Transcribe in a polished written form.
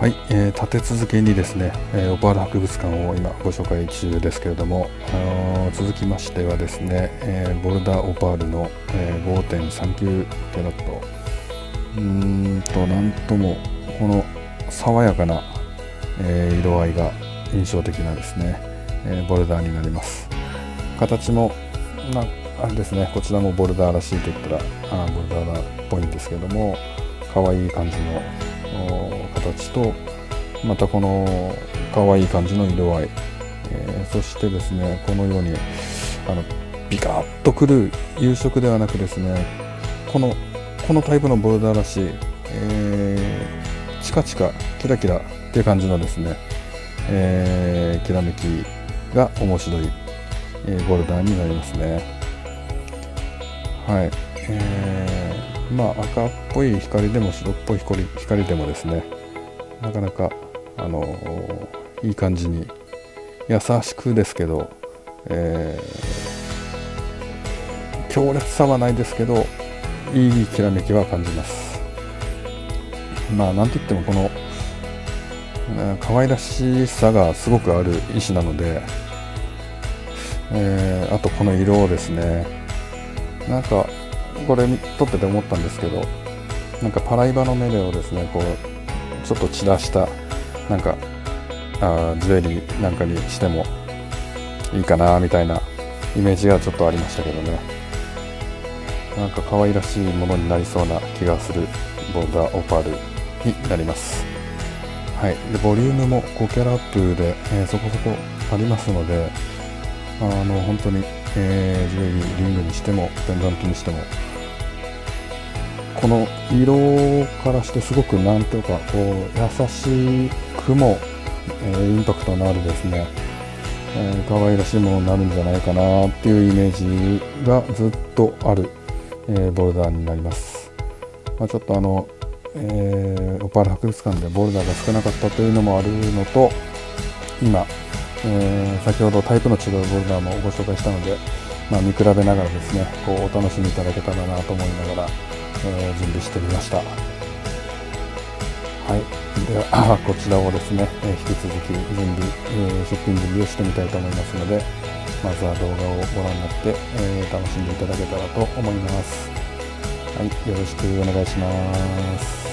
はい、立て続けにですね、オパール博物館を今ご紹介中ですけれども、続きましてはですね、ボルダーオパールの、5.39 キャラットなんともこの爽やかな、色合いが印象的なですね、ボルダーになります。形もあれですね、こちらもボルダーらしいと言ったらボルダーっぽいんですけども、可愛い感じの形と、またこの可愛い感じの色合い、そしてですね、このようにビカッとくる優色ではなくですね、このタイプのボルダーらしい、チカチカキラキラっていう感じのですね、きらめきが面白い、ボルダーになりますね。はい、赤っぽい光でも白っぽい光でもですね、なかなかいい感じに優しくですけど、強烈さはないですけどいいきらめきは感じます。なんといってもこの可愛らしさがすごくある石なので、あとこの色ですね、なんかこれ撮ってて思ったんですけど、なんかパライバのメレをですね、こうちょっと散らしたなんかジュエリーなんかにしてもいいかなみたいなイメージがちょっとありましたけどね。なんか可愛らしいものになりそうな気がするボルダーオパールになります。はい、でボリュームも5キャラアップで、そこそこありますので、本当に、ジュエリーリングにしてもペンダントにしても、この色からしてすごくなんというかこう優しくも、インパクトのあるですね、可愛らしいものになるんじゃないかなっていうイメージがずっとある、ボルダーになります。ちょっとオパール博物館でボルダーが少なかったというのもあるのと、今、先ほどタイプの違うボルダーもご紹介したので、見比べながらですね、こうお楽しみいただけたらなと思いながら、準備してみました。はい、ではこちらをですね、引き続き出品準備をしてみたいと思いますので、まずは動画をご覧になって、楽しんでいただけたらと思います。はい、よろしくお願いします。